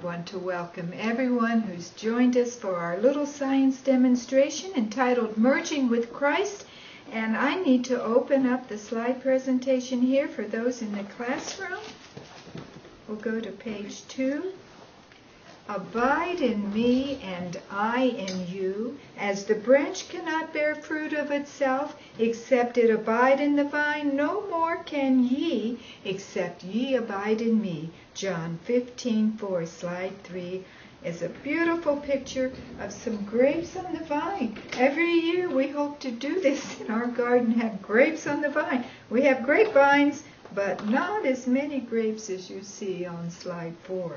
want to welcome everyone who's joined us for our little science demonstration entitled Merging with Christ. And I need to open up the slide presentation here for those in the classroom. We'll go to page 2. Abide in me and I in you, as the branch cannot bear fruit of itself, except it abide in the vine, no more can ye, except ye abide in me. John 15:4, slide 3, is a beautiful picture of some grapes on the vine. Every year we hope to do this in our garden, have grapes on the vine. We have grapevines, but not as many grapes as you see on slide 4.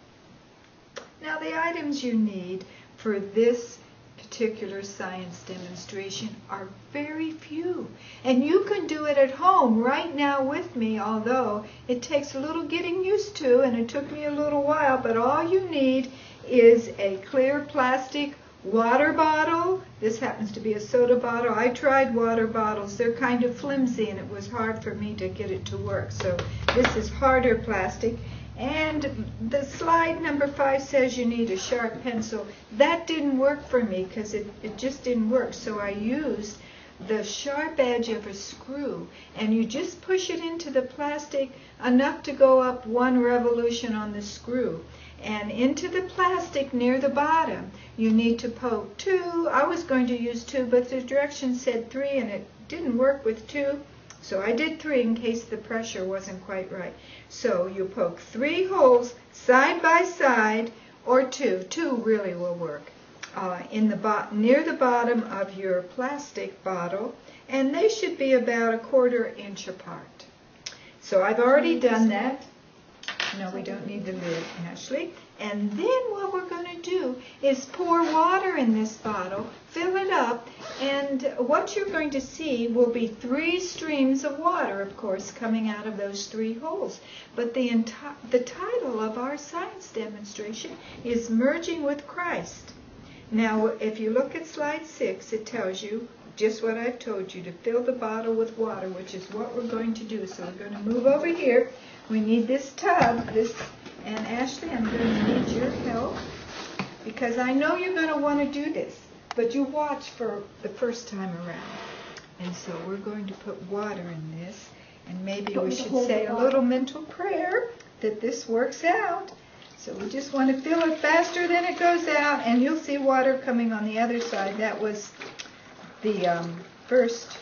Now, the items you need for this particular science demonstration are very few. And you can do it at home right now with me, although it takes a little getting used to, and it took me a little while, but all you need is a clear plastic water bottle. This happens to be a soda bottle. I tried water bottles. They're kind of flimsy, and it was hard for me to get it to work. So this is harder plastic. And the slide number 5 says you need a sharp pencil. That didn't work for me because it just didn't work. So I used the sharp edge of a screw. And you just push it into the plastic enough to go up 1 revolution on the screw. And into the plastic near the bottom, you need to poke 2. I was going to use 2, but the directions said 3, and it didn't work with 2. So I did 3 in case the pressure wasn't quite right. So you poke 3 holes side by side, or 2. 2 really will work. Near the bottom of your plastic bottle, and they should be about 1/4 inch apart. So I've already done that. No, we don't need the lid, Ashley. And then what we're going to do is pour water in this bottle, fill it up, and what you're going to see will be 3 streams of water, of course, coming out of those 3 holes. But the title of our science demonstration is Merging with Christ. Now, if you look at slide 6, it tells you just what I've told you, to fill the bottle with water, which is what we're going to do. So we're going to move over here. We need this tub, and Ashley, I'm going to need your help, because I know you're going to want to do this, but you watch for the first time around. And so we're going to put water in this, and maybe we should say a little mental prayer that this works out. So we just want to fill it faster than it goes out, and you'll see water coming on the other side. That was the first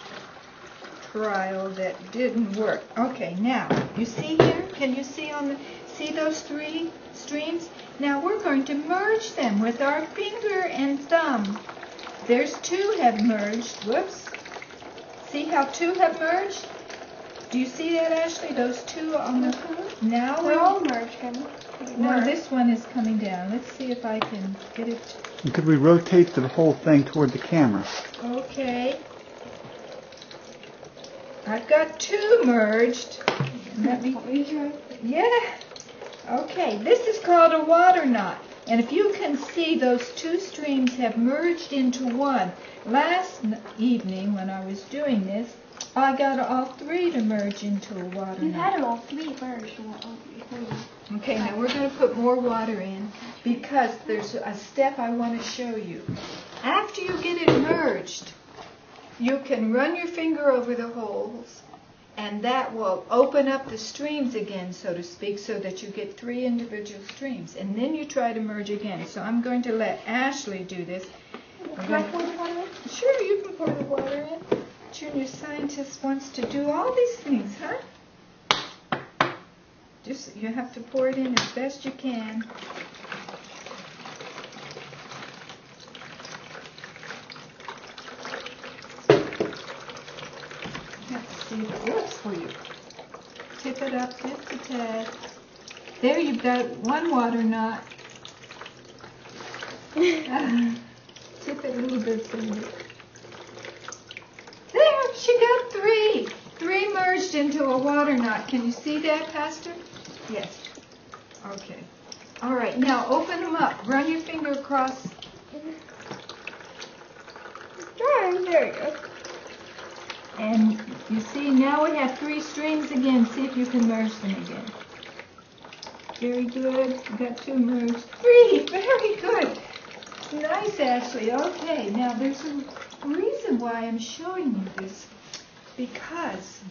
trial that didn't work. Okay, now you see here, can you see see those 3 streams? Now we're going to merge them with our finger and thumb. There's 2 have merged. Whoops. See how 2 have merged? Do you see that, Ashley? Those 2 on the now they're all merged. No, this one is coming down. Let's see if I can get it. Could we rotate the whole thing toward the camera? Okay. I've got 2 merged. Let me. Yeah. Okay. This is called a water knot. And if you can see, those 2 streams have merged into one. Last evening when I was doing this, I got all 3 to merge into a water knot. You had them all 3 merged. Okay, now we're going to put more water in because there's a step I want to show you. After you get it merged, you can run your finger over the holes, and that will open up the streams again, so to speak, so that you get 3 individual streams. And then you try to merge again. So I'm going to let Ashley do this. Can I pour the water in? Sure, you can pour the water in. Junior scientist wants to do all these things, huh? Just, you have to pour it in as best you can. Let's see if it works for you. Tip it up just a tad. There, you've got 1 water knot. Tip it a little bit further. There, she got 3. 3 merged into a water knot. Can you see that, Pastor? Yes. Okay. All right. Now open them up. Run your finger across. There you go. And you see, now we have 3 streams again. See if you can merge them again. Very good. We got 2 merged. 3. Very good. Nice, Ashley. Okay, now there's a reason why I'm showing you this. Because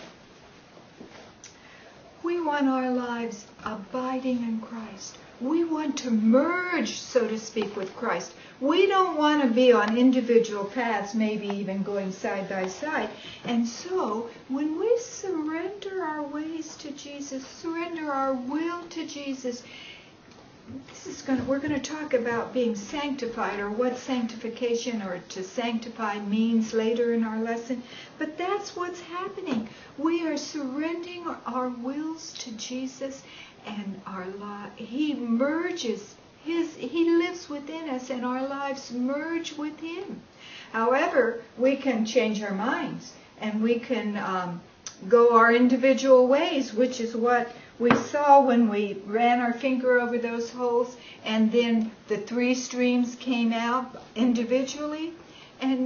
we want our lives abiding in Christ. We want to merge, so to speak, with Christ. We don't want to be on individual paths, maybe even going side by side. And so, when we surrender our ways to Jesus, surrender our will to Jesus, we're going to talk about being sanctified, or what sanctification or to sanctify means later in our lesson. But that's what's happening. We are surrendering our wills to Jesus, and He merges. He lives within us, and our lives merge with Him. However, we can change our minds, and we can go our individual ways, which is what we saw when we ran our finger over those holes, and then the 3 streams came out individually. And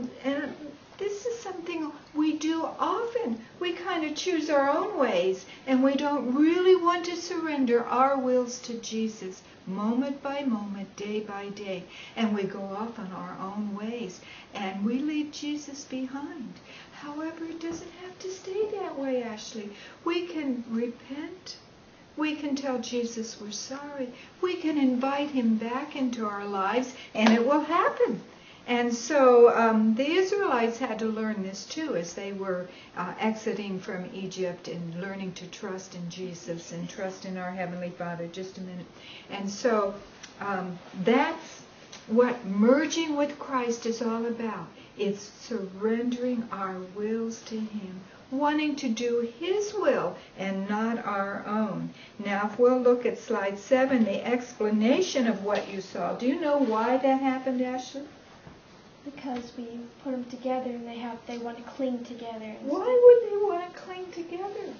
this is something we do often. We kind of choose our own ways, and we don't really want to surrender our wills to Jesus moment by moment, day by day. And we go off on our own ways, and we leave Jesus behind. However, it doesn't have to stay that way, Ashley. We can repent. We can tell Jesus we're sorry. We can invite Him back into our lives, and it will happen. And so the Israelites had to learn this too, as they were exiting from Egypt and learning to trust in Jesus and trust in our Heavenly Father. Just a minute. And so that's what merging with Christ is all about. It's surrendering our wills to Him, wanting to do His will and not our own. Now, if we'll look at slide 7, the explanation of what you saw. Do you know why that happened, Ashley? Because we put them together and they want to cling together. Why would they want to cling together?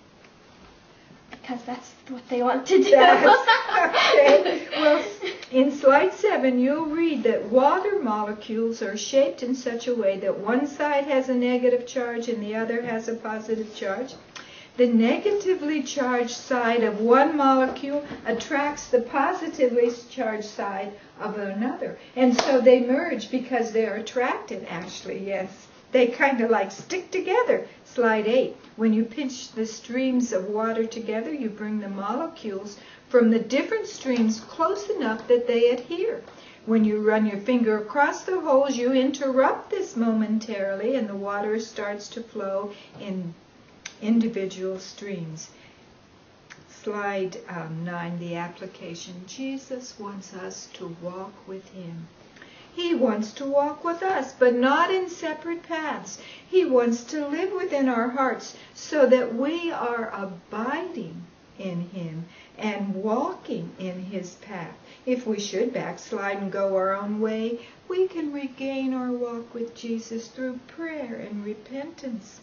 Because that's what they want to do. Okay. Well, in slide 7, you'll read that water molecules are shaped in such a way that one side has a negative charge and the other has a positive charge. The negatively charged side of one molecule attracts the positively charged side of another. And so they merge because they're attracted, actually, yes. They kind of like stick together. Slide 8. When you pinch the streams of water together, you bring the molecules from the different streams close enough that they adhere. When you run your finger across the holes, you interrupt this momentarily, and the water starts to flow in individual streams. Slide 9, the application. Jesus wants us to walk with Him. He wants to walk with us, but not in separate paths. He wants to live within our hearts so that we are abiding in Him and walking in His path. If we should backslide and go our own way, we can regain our walk with Jesus through prayer and repentance.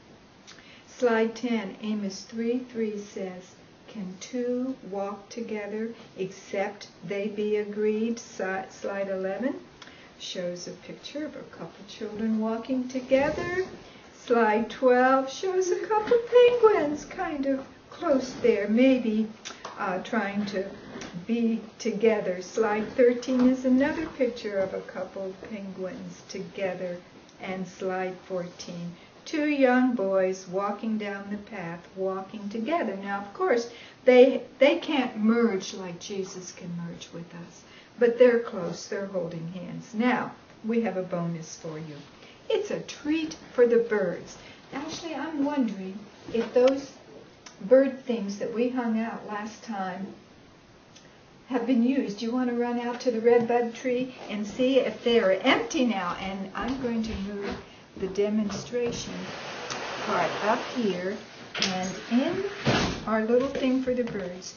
Slide 10, Amos 3:3 says, "Can 2 walk together except they be agreed?" Slide 11 shows a picture of a couple children walking together. Slide 12 shows a couple penguins kind of close there, maybe trying to be together. Slide 13 is another picture of a couple penguins together. And slide 14, 2 young boys walking down the path, walking together. Now, of course, they can't merge like Jesus can merge with us, but they're close, they're holding hands. Now, we have a bonus for you. It's a treat for the birds. Actually, I'm wondering if those bird things that we hung out last time have been used. You want to run out to the redbud tree and see if they are empty now. And I'm going to move the demonstration part up here, and in our little thing for the birds.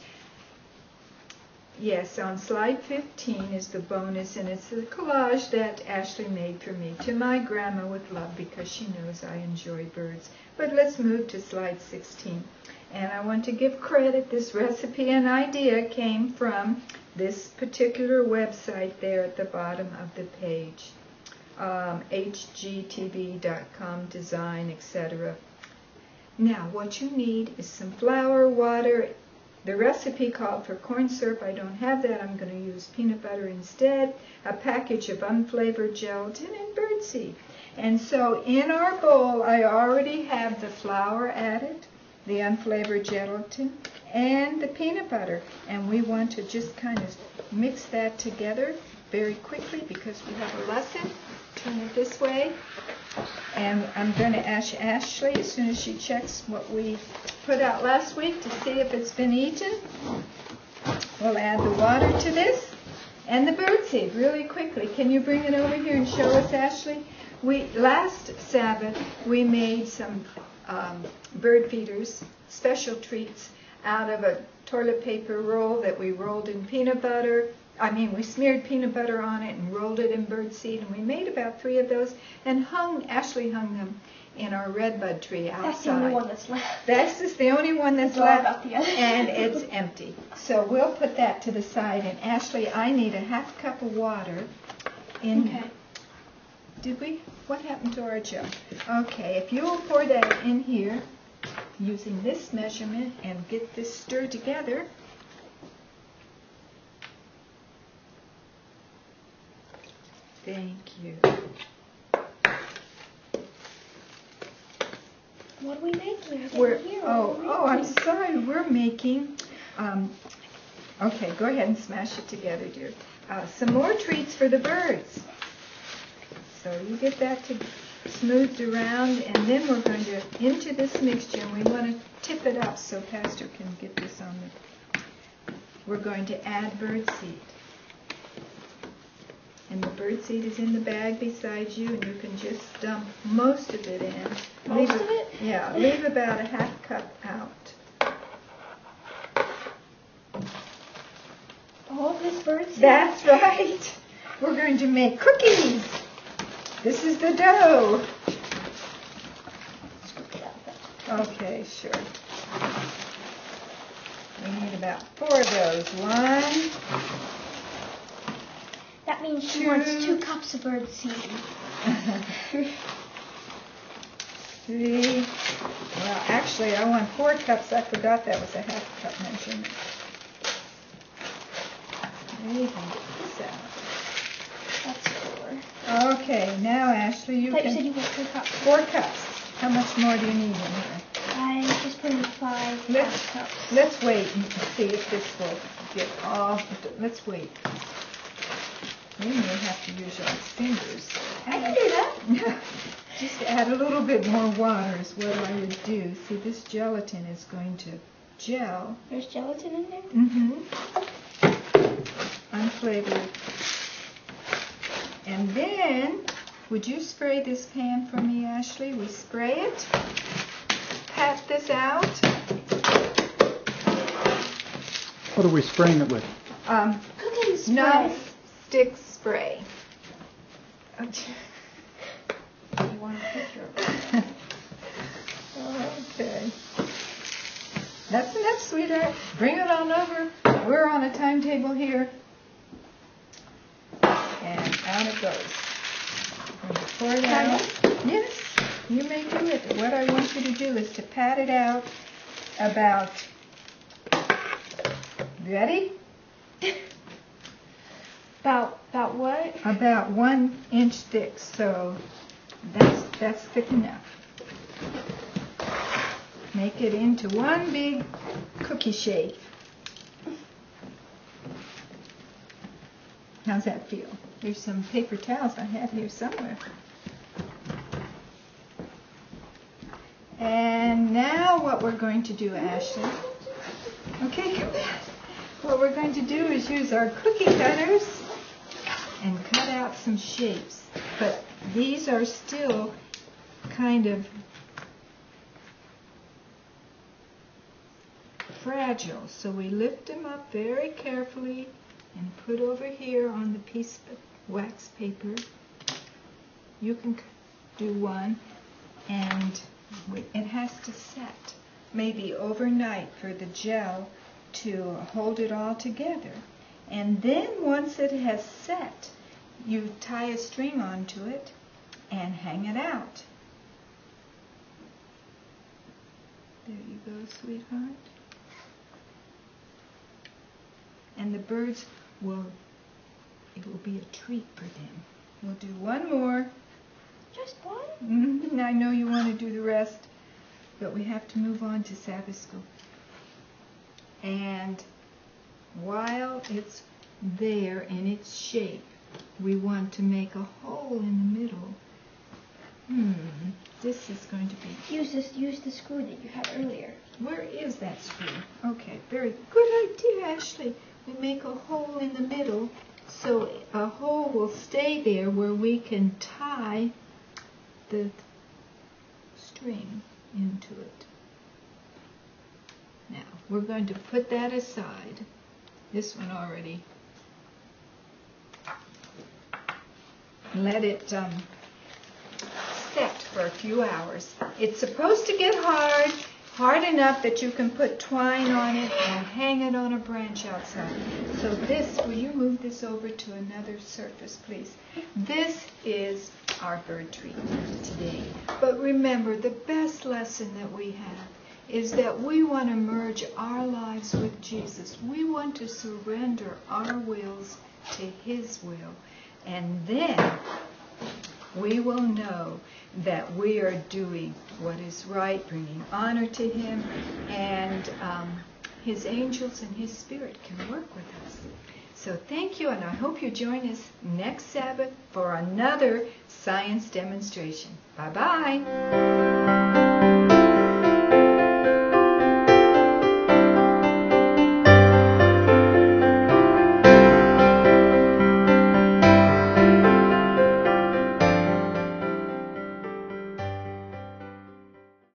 Yes, on slide 15 is the bonus, and it's a collage that Ashley made for me, to my grandma with love, because she knows I enjoy birds. But let's move to slide 16. And I want to give credit. This recipe and idea came from this particular website there at the bottom of the page, hgtv.com, design, etc. Now, what you need is some flour, water, The recipe called for corn syrup. I don't have that. I'm going to use peanut butter instead. A package of unflavored gelatin and birdseed. And so in our bowl, I already have the flour added, the unflavored gelatin, and the peanut butter. And we want to just kind of mix that together very quickly because we have a lesson. Turn it this way. And I'm going to ask Ashley as soon as she checks what we put out last week to see if it's been eaten. We'll add the water to this and the birdseed really quickly. Can you bring it over here and show us, Ashley? Last Sabbath we made some bird feeders, special treats, out of a toilet paper roll that we rolled in peanut butter. We smeared peanut butter on it and rolled it in birdseed, and we made about 3 of those and Ashley hung them in our redbud tree outside. That's the only one that's left. This is the only one that's Sorry left, about the other. and it's empty. So we'll put that to the side, and Ashley, I need a half cup of water in. Okay. Did we? What happened to our jug? Okay, if you'll pour that in here using this measurement and get this stirred together. Thank you. What are we making? I'm sorry. We're making, okay, go ahead and smash it together, dear. Some more treats for the birds. So you get that smoothed around, and then we're going to, into this mixture, and we want to tip it up so Pastor can get this on we're going to add birdseed. And the birdseed is in the bag beside you, and you can just dump most of it in. Most of it? Yeah, leave about a half cup out. All of this birdseed? That's right. We're going to make cookies. This is the dough. Okay, sure. We need about 4 of those. 1. That means she wants 2 cups of birdseed. 3. Well, actually, I want 4 cups. I forgot that was a half cup measurement. There you can get this out. That's 4. Okay, now Ashley, you said you want 4 cups. 4 cups. How much more do you need in here? I just put in 5 cups. Let's wait and see if this will get all. Let's wait. You may have to use your fingers. I can do that. Just add a little bit more water is what I would do. See, this gelatin is going to gel. There's gelatin in there? Mm-hmm. Unflavored. And then, would you spray this pan for me, Ashley? We spray it. Pat this out. What are we spraying it with? Cooking spray. No stick spray. You want a picture of it? Okay. That's enough, sweetheart. Bring it on over. We're on a timetable here. And out it goes. I'm going to pour it out. Yes, you may do it. What I want you to do is to pat it out about, ready? About what? About 1 inch thick, so that's thick enough. Make it into one big cookie shape. How's that feel? There's some paper towels I have here somewhere. And now what we're going to do, Ashley. Okay, come back. What we're going to do is use our cookie cutters and cut out some shapes. But these are still kind of fragile. So we lift them up very carefully and put over here on the piece of wax paper. You can do one, and it has to set maybe overnight for the gel to hold it all together. And then once it has set, you tie a string onto it and hang it out. There you go, sweetheart. and the birds will, it will be a treat for them. We'll do one more. Just one? I know you want to do the rest, but we have to move on to Sabbath school. And while it's there in its shape, we want to make a hole in the middle. This is going to be... Use the screw that you had earlier. Where is that screw? Okay, very good idea, Ashley. We make a hole in the middle, so a hole will stay there where we can tie the string into it. Now, we're going to put that aside. This one already. Let it set for a few hours. It's supposed to get hard enough that you can put twine on it and hang it on a branch outside. So this, will you move this over to another surface, please? This is our bird tree today. But remember, the best lesson that we have is that we want to merge our lives with Jesus. We want to surrender our wills to His will. And then we will know that we are doing what is right, bringing honor to Him, and His angels and His Spirit can work with us. So thank you, and I hope you join us next Sabbath for another science demonstration. Bye-bye.